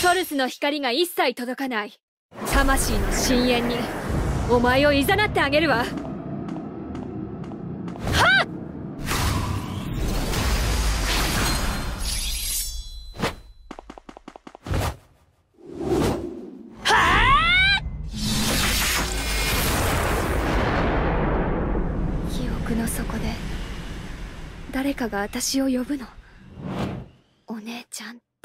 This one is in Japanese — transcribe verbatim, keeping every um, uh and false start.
ソルスの光が一切届かない魂の深淵にお前を誘ってあげるわ。はっ！記憶の底で誰かが私を呼ぶの。お姉ちゃん。